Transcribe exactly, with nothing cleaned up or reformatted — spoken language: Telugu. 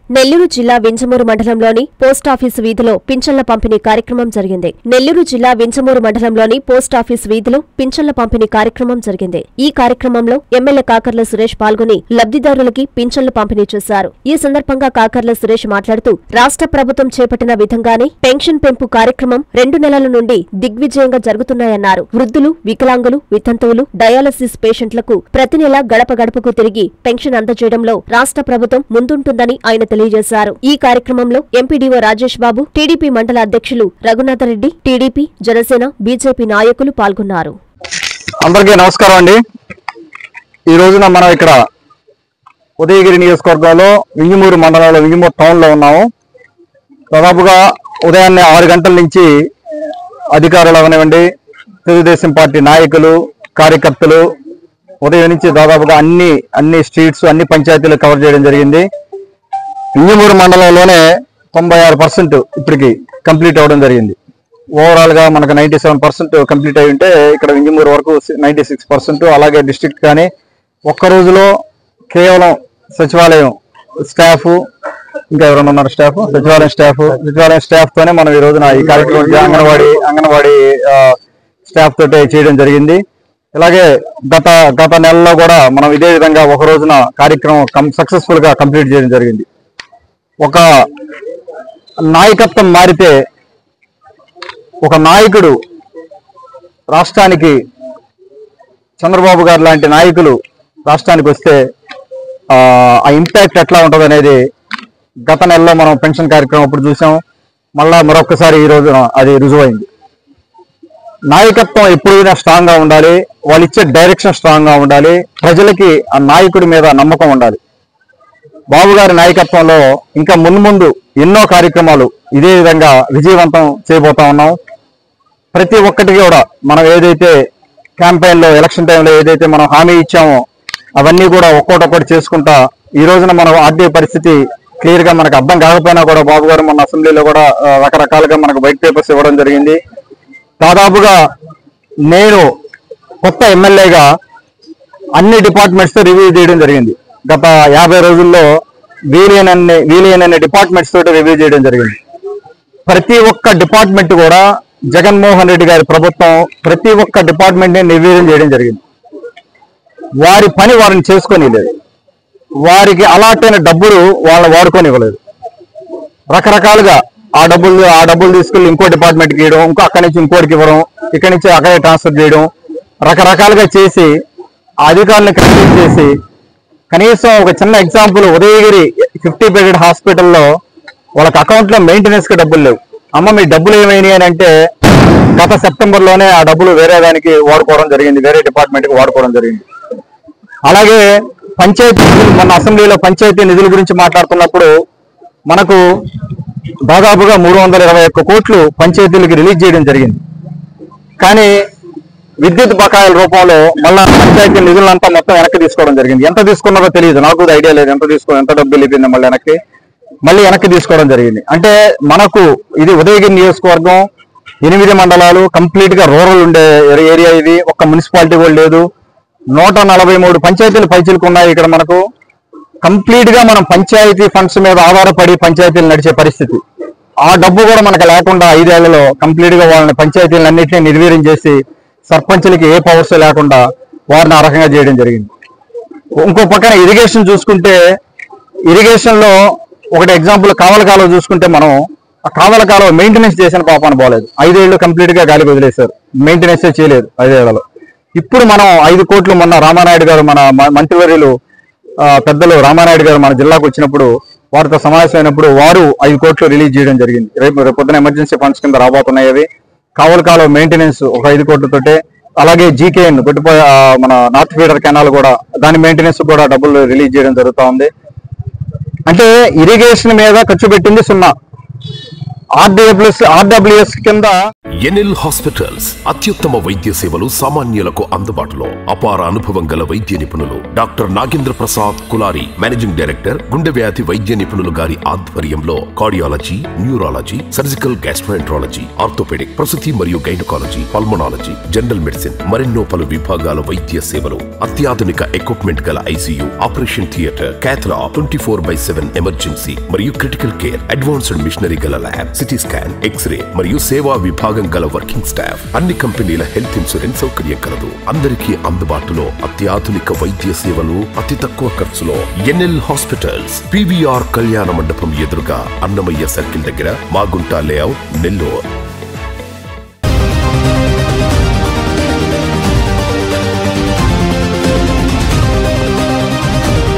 నెల్లూరు జిల్లా వింజమూరు మండలంలోని పోస్టాఫీసు వీధిలో పింఛన్ల పంపిణీ కార్యక్రమం జరిగింది. నెల్లూరు జిల్లా వింజమూరు మండలంలోని పోస్టాఫీసు వీధిలో పింఛన్ల పంపిణీ కార్యక్రమం జరిగింది. ఈ కార్యక్రమంలో ఎమ్మెల్యే కాకర్ల సురేష్ పాల్గొని లబ్ధిదారులకి పింఛన్లు పంపిణీ చేశారు. ఈ సందర్భంగా కాకర్ల సురేష్ మాట్లాడుతూ రాష్ట్ర ప్రభుత్వం చేపట్టిన విధంగానే పెన్షన్ పెంపు కార్యక్రమం రెండు నెలల నుండి దిగ్విజయంగా జరుగుతున్నాయన్నారు. వృద్ధులు, వికలాంగులు, వితంతువులు, డయాలసిస్ పేషెంట్లకు ప్రతి నెల గడప గడపకు తిరిగి పెన్షన్ అందజేయడంలో రాష్ట్ర ప్రభుత్వం ముందుంటుందని ఆయన తెలియజేశారు. ఈ కార్యక్రమంలో ఎంపీడీఓ రాజేష్ బాబు, టీడీపీ మండల అధ్యక్షులు రఘునాథరెడ్డి, టీడీపీ, జనసేన, బీజేపీ నాయకులు పాల్గొన్నారు. అందరికీ నమస్కారం అండి. ఈ రోజున మనం ఇక్కడ ఉదయగిరి నియోజకవర్గంలో వింజమూరు మండలంలో వింజమూరు టౌన్ లో ఉన్నాము. దాదాపుగా ఉదయాన్నే ఆరు గంటల నుంచి అధికారులు అవనివ్వండి, తెలుగుదేశం పార్టీ నాయకులు, కార్యకర్తలు ఉదయం నుంచి దాదాపుగా అన్ని అన్ని స్ట్రీట్స్ అన్ని పంచాయతీలు కవర్ చేయడం జరిగింది. వింజమూరు మండలంలోనే తొంభై ఆరు పర్సెంట్ ఇప్పటికి కంప్లీట్ అవ్వడం జరిగింది. ఓవరాల్ గా మనకు నైన్టీ సెవెన్ పర్సెంట్ కంప్లీట్ అయి ఉంటే ఇక్కడ వింజమూరు వరకు నైన్టీ సిక్స్ పర్సెంట్ అలాగే డిస్ట్రిక్ట్ కానీ ఒక్క రోజులో కేవలం సచివాలయం స్టాఫ్, ఇంకా ఎవరైనా ఉన్నారు స్టాఫ్, సచివాలయం స్టాఫ్ సచివాలయం స్టాఫ్ తోనే మనం ఈ రోజున ఈ కార్యక్రమం అంగన్వాడీ అంగన్వాడీ స్టాఫ్ తోటే చేయడం జరిగింది. ఇలాగే గత గత నెలలో కూడా మనం ఇదే విధంగా ఒక రోజున కార్యక్రమం సక్సెస్ఫుల్ గా కంప్లీట్ చేయడం జరిగింది. ఒక నాయకత్వం మారితే, ఒక నాయకుడు రాష్ట్రానికి చంద్రబాబు గారు లాంటి నాయకులు రాష్ట్రానికి వస్తే ఆ ఇంపాక్ట్ ఎట్లా ఉంటుంది అనేది గత నెలలో మనం పెన్షన్ కార్యక్రమం అప్పుడు చూసాం. మళ్ళా మరొకసారి ఈ రోజున అది రుజువైంది. నాయకత్వం ఎప్పుడైనా స్ట్రాంగ్ గా ఉండాలి, వాళ్ళు ఇచ్చే డైరెక్షన్ స్ట్రాంగ్ గా ఉండాలి, ప్రజలకి ఆ నాయకుడి మీద నమ్మకం ఉండాలి. బాబు గారి నాయకత్వంలో ఇంకా ముందు ముందు ఎన్నో కార్యక్రమాలు ఇదే విధంగా విజయవంతం చేయబోతా ఉన్నాం. ప్రతి ఒక్కటి కూడా మనం ఏదైతే క్యాంపెయిన్ లో ఎలక్షన్ టైంలో ఏదైతే మనం హామీ ఇచ్చామో అవన్నీ కూడా ఒక్కొక్కటి చేసుకుంటా ఈ రోజున మనం ఆర్థిక పరిస్థితి క్లియర్ గా మనకు అర్థం కాకపోయినా కూడా బాబు గారు మన అసెంబ్లీలో కూడా రకరకాలుగా మనకు వైట్ పేపర్స్ ఇవ్వడం జరిగింది. దాదాపుగా నేను కొత్త ఎమ్మెల్యేగా అన్ని డిపార్ట్మెంట్స్ తో రివ్యూ చేయడం జరిగింది. గత యాభై రోజుల్లో వీలైనన్ని వీలైనన్ని డిపార్ట్మెంట్స్ తోటి రివ్యూ చేయడం జరిగింది. ప్రతి ఒక్క డిపార్ట్మెంట్ కూడా జగన్మోహన్ రెడ్డి గారి ప్రభుత్వం ప్రతి ఒక్క డిపార్ట్మెంట్ ని నిర్వీర్యం చేయడం జరిగింది. వారి పని వారిని చేసుకొని లేదు, వారికి అలాట్ అయిన డబ్బులు వాళ్ళని వాడుకొని ఇవ్వలేదు. రకరకాలుగా ఆ డబ్బులు ఆ డబ్బులు తీసుకెళ్లి ఇంకో డిపార్ట్మెంట్కి ఇవ్వడం, ఇంకో అక్కడి నుంచి ఇంకోటికి ఇవ్వడం, ఇక్కడి నుంచి అక్కడే ట్రాన్స్ఫర్ చేయడం, రకరకాలుగా చేసి అధికారులను కన్విన్స్ చేసి కనీసం ఒక చిన్న ఎగ్జాంపుల్, ఉదయగిరి ఫిఫ్టీ బెడెడ్ హాస్పిటల్లో వాళ్ళకి అకౌంట్ లో మెయింటెనెన్స్ కి డబ్బులు లేవు. అమ్మ మీ డబ్బులు ఏమైనాయి అని అంటే గత సెప్టెంబర్ లోనే ఆ డబ్బులు వేరే దానికి వాడుకోవడం జరిగింది, వేరే డిపార్ట్మెంట్ కి వాడుకోవడం జరిగింది. అలాగే పంచాయతీ మొన్న అసెంబ్లీలో పంచాయతీ నిధుల గురించి మాట్లాడుతున్నప్పుడు మనకు దాదాపుగా మూడు వందల ఇరవై ఒక్క కోట్లు పంచాయతీలకు రిలీజ్ చేయడం జరిగింది. కానీ విద్యుత్ బకాయిల రూపంలో మళ్ళా పంచాయతీ నిధులంతా మొత్తం వెనక్కి తీసుకోవడం జరిగింది. ఎంత తీసుకున్నారో తెలియదు, నాకు ఐడియా లేదు ఎంత తీసుకో ఎంత డబ్బులు వెళ్ళిపోయింది మళ్ళీ వెనక్కి మళ్ళీ వెనక్కి తీసుకోవడం జరిగింది. అంటే మనకు ఇది ఉదయగిరి నియోజకవర్గం, ఎనిమిది మండలాలు, కంప్లీట్ గా రూరల్ ఉండే ఏరియా ఇది, ఒక్క మున్సిపాలిటీ కూడా లేదు. నూట నలభై మూడు పంచాయతీలు పైచిలకు ఉన్నాయి ఇక్కడ మనకు. కంప్లీట్ గా మనం పంచాయతీ ఫండ్స్ మీద ఆధారపడి పంచాయతీలు నడిచే పరిస్థితి. ఆ డబ్బు కూడా మనకు లేకుండా ఐదేళ్లలో కంప్లీట్ గా వాళ్ళని పంచాయతీలన్నింటినీ నిర్వీర్యం చేసి సర్పంచులకి ఏ పవర్స్ లేకుండా వారిని ఆ రకంగా చేయడం జరిగింది. ఇంకో పక్కన ఇరిగేషన్ చూసుకుంటే, ఇరిగేషన్ లో ఒకటి ఎగ్జాంపుల్ కావల కాలువ చూసుకుంటే మనం ఆ కావల కాలువ మెయింటెనెన్స్ చేసిన పాపాన పోలేదు. ఐదేళ్లు కంప్లీట్ గా గాలికి వదిలేశారు, మెయింటెనెన్స్ చేయలేదు ఐదేళ్లలో. ఇప్పుడు మనం ఐదు కోట్లు మొన్న రామానాయుడు గారు మన మంత్రివర్యులు పెద్దలు రామానాయుడు గారు మన జిల్లాకు వచ్చినప్పుడు వారితో సమావేశం అయినప్పుడు వారు ఐదు కోట్లు రిలీజ్ చేయడం జరిగింది. రేపు రేపు పొద్దున ఎమర్జెన్సీ ఫండ్స్ కింద రాబోతున్నాయి అవి. కావల కాలువ మెయింటెనెన్స్ ఒక ఐదు కోట్లతోటే, అలాగే జీకేఎన్ కొట్టిపోయే మన నార్త్ ఫీడర్ కెనాల్ కూడా దాని మెయింటెనెన్స్ కూడా డబ్బులు రిలీజ్ చేయడం జరుగుతూ ఉంది. అంటే ఇరిగేషన్ మీద ఖర్చు పెట్టింది సున్నా. ఆర్డబ్ల్యూఎస్ ఆర్డబ్ల్యూఎస్ కింద ఎన్ఎల్ హాస్పిటల్స్ అత్యుత్తమ వైద్య సేవలు సామాన్యులకు అందుబాటులో. అపార అనుభవం గల వైద్య నిపుణులు doctor Nagendra Prasad Kulari, managing director, గుండె వ్యాధి వైద్య నిపుణులు గారి ఆధ్వర్యంలో cardiology, neurology, surgical gastroenterology, orthopaedic, ప్రసూతి మరియు గైనకాలజీ, పల్మనాలజీ, జనరల్ మెడిసిన్ మరెన్నో పలు విభాగాల వైద్య సేవలు, అత్యాధునిక ఎక్విప్మెంట్ గల ICU, operation theatre, cath lab, twenty four by seven emergency మరియు క్రిటికల్ కేర్, అడ్వాన్స్డ్ మిషనరీ గల ల్యాబ్, సిటీ స్కాన్, ఎక్స్రే మరియు సేవా విభాగం గల వర్కింగ్ స్టాఫ్, అన్ని కంపెనీల హెల్త్ ఇన్సూరెన్స్ సౌకర్యం కలదు. అందరికీ అందుబాటులో అత్యాధునిక వైద్య సేవలు అతి తక్కువ ఖర్చులో. ఎన్ఎల్ హాస్పిటల్స్, పీవీఆర్ కళ్యాణ మండపం ఎదురుగా, అన్నమయ్య సర్కిల్ దగ్గర, మాగుంట లేఅవుట్, నెల్లూరు.